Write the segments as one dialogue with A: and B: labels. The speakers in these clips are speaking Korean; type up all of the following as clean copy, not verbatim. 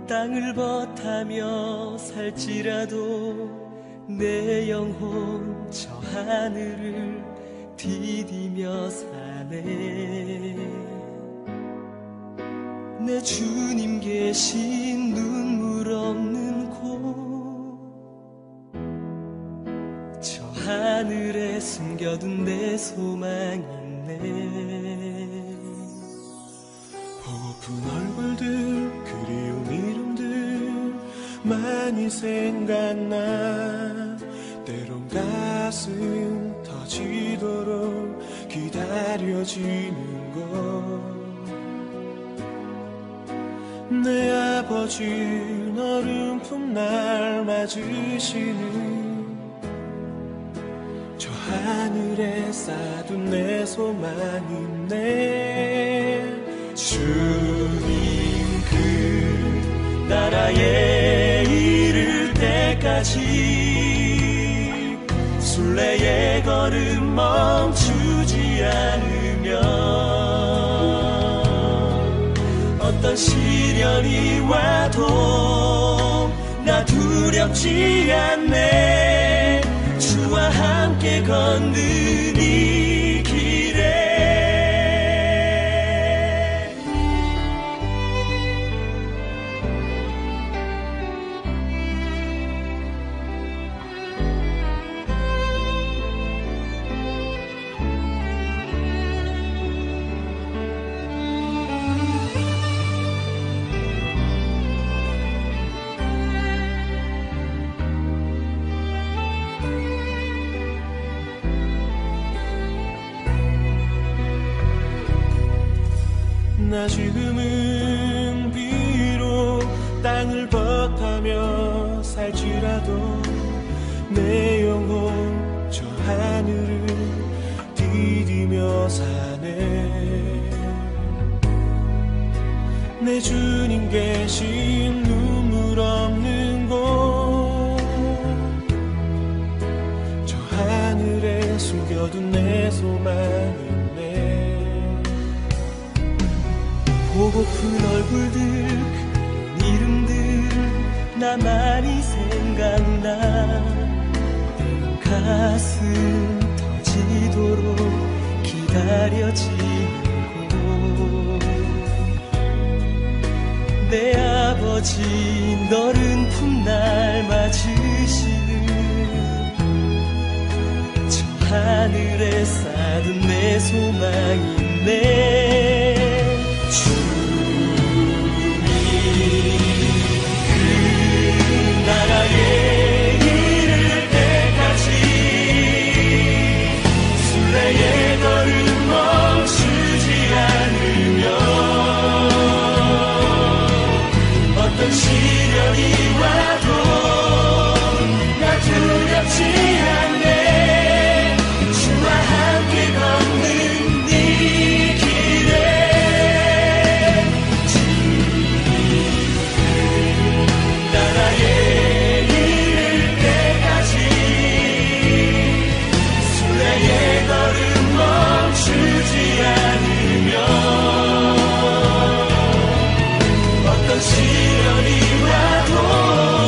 A: 땅을 버타며 살지라도 내 영혼 저 하늘을 디디며 사네. 내 주님 계신 눈물 없는 곳, 저 하늘에 숨겨둔 내 소망이 있네.
B: 보고픈 얼굴들, 그리운 이름들 많이 생각나. 때론 가슴 터지도록 기다려지는 것. 내 아버지 너른 품날 맞으시는 저 하늘에 쌓둔 내 소망이네.
A: 주님 그 나라에 이를 때까지 순례의 걸음 멈추지 않으면 어떤 시련이 와도 나 두렵지 않네. 주와 함께 걷는 이 길에
B: 나 지금은 비록 땅을 버타며 살지라도 내 영혼 저 하늘을 디디며 사네. 내 주님 계신 눈물 없는 곳, 저 하늘에 숨겨둔 내 소망이네.
A: 보고픈 얼굴들, 그 이름들 나 많이 생각나. 가슴 터지도록 기다려지는 곳. 내 아버지 너른 품날 맞으시는 저 하늘에 쌓둔 내 소망이네. 주님 그 나라에 이를 때까지 순례의 걸음 멈추지 않으면 어떤 시련이 와도 나 두렵지 않네. 주와 함께 걷는 이 길에 나라에 이를 때까지 순례의 걸음 멈추지 않으면 어떤 시련이 와도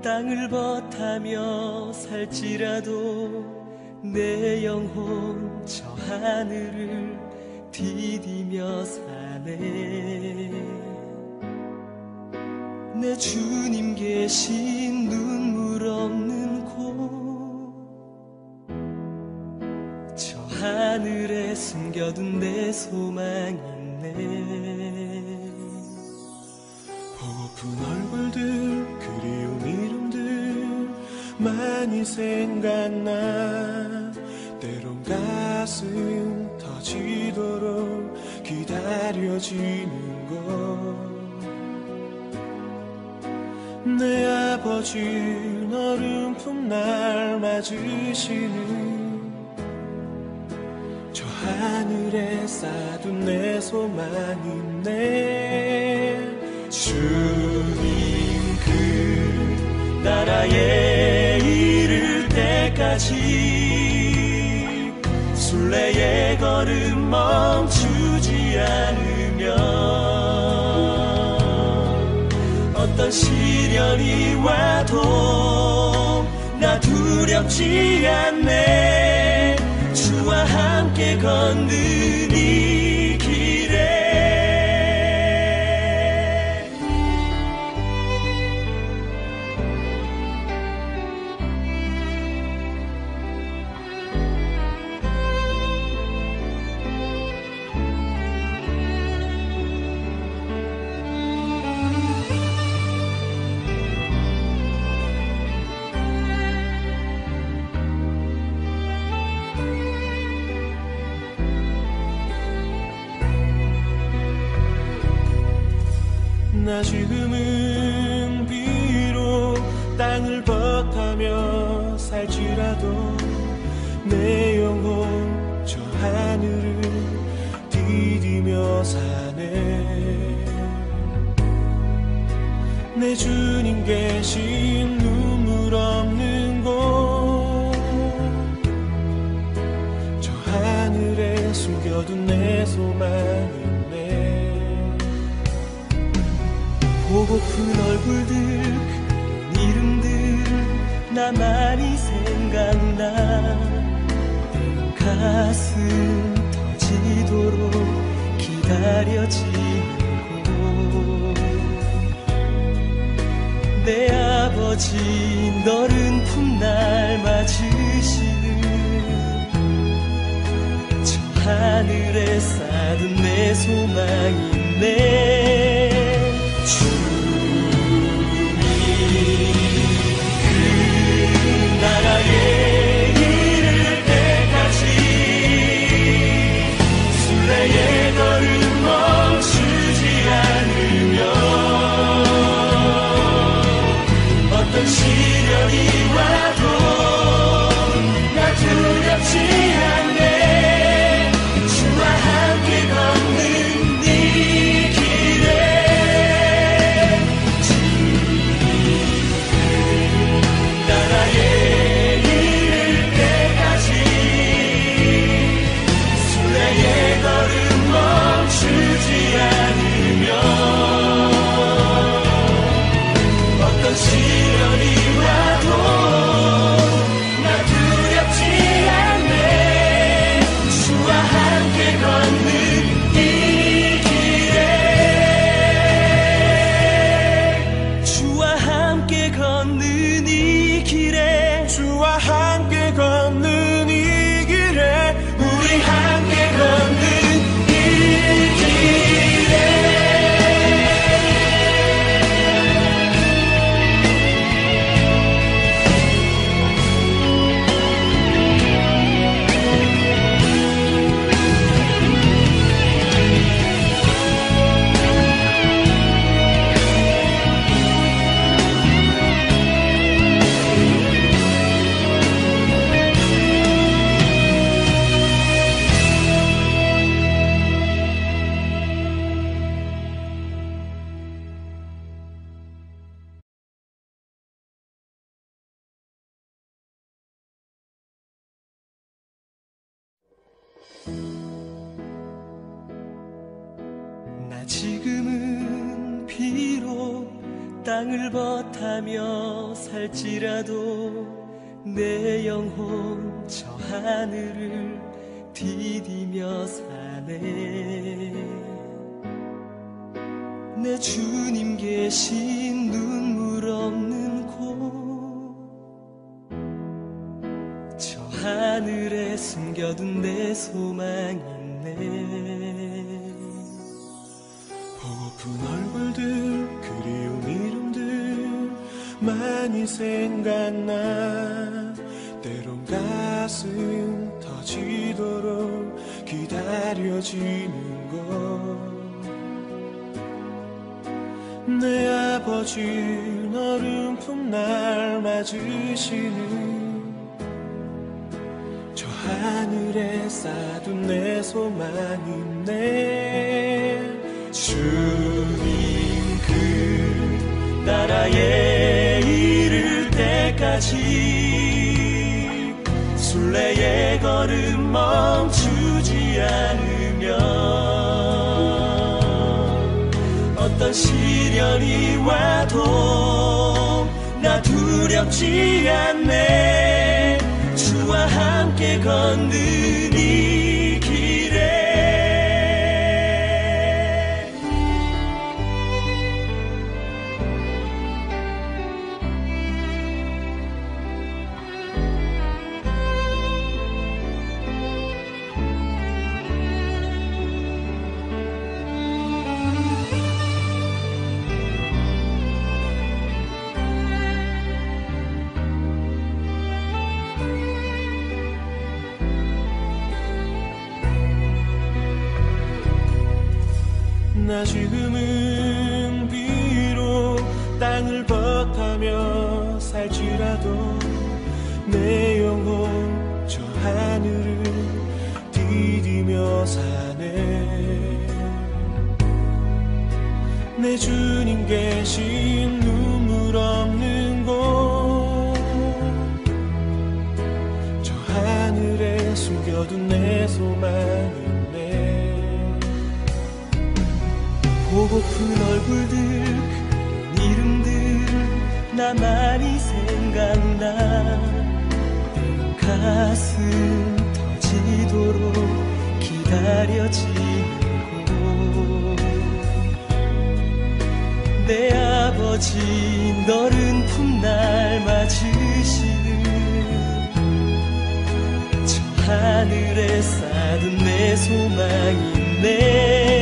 C: 땅을 벗하며 살지라도 내 영혼 저 하늘을 디디며 사네. 내 주님 계신 눈물 없는 곳, 저 하늘에 숨겨둔 내 소망이 있네.
B: 보고픈 얼굴들, 그리운 이름들 많이 생각나. 때론 가슴 터지도록 기다려지는 것. 내 아버지 너른 품날 맞으시는 저 하늘에 쌓둔 내 소망이네.
C: 주님 그 나라에 이를 때까지 순례의 걸음 멈추지 않으면 어떤 시련이 와도 나 두렵지 않네. 주와 함께 걷는 이 길에.
B: 나 지금은 비록 땅을 벗하며 살지라도 내 영혼 저 하늘을 디디며 사네. 내 주님 계신 눈물 없는 곳, 저 하늘에 숨겨둔 내 소망이네.
C: 보고픈 얼굴들, 이름들 나 많이 생각나. 가슴 터지도록 기다려지는 곳. 내 아버지 너른 품날 맞으시는 저 하늘에 쌓은 내 소망이네. 주님 그 나라에 이를 때까지 순례의 걸음 멈추지 않으면 어떤 시련이 와도 나 두렵지 않네. 주와 함께 걷는 이 길에. 나라에 이를 때까지 순례의 걸음 멈추지 않으면 어떤 시련이 와도 나 두렵지 않네. 주와 함께 걷는 이 길에. 주와 함께 걷는 이 길에.
B: 주와 함께 걷는 이 길에.
C: 우리 함께 걷는 이 길에. 나 지금은 비록 땅을 버타며 살지라도 내 영혼 저 하늘을 디디며 사네. 내 주님 계신 눈물 없는 곳, 저 하늘에 숨겨둔 내 소망이 있네.
B: 보고픈 얼굴들 그리운 이름들 많이 생각나. 때론 가슴 터지도록 기다려지는 것. 내 아버지 너른 품날 맞으시는 저 하늘에 쌓둔 내 소망이네.
C: 주님 그 나라에 이를 때까지 순례의 걸음 멈추지 않으면 어떤 시련이 와도 나 두렵지 않네. 주와 함께 걷는 이 길에
B: 나 지금은 비록 땅을 버타며 살지라도 내 영혼 저 하늘을 디디며 사네. 내 주님 계신 눈물 없는 곳, 저 하늘에 숨겨둔 내 소망이네.
C: 보고픈 얼굴들 그 이름들 나 많이 생각나. 가슴 터지도록 기다려지는 곳. 내 아버지 너른 품날 맞으시는 저 하늘에 쌓둔 내 소망이네.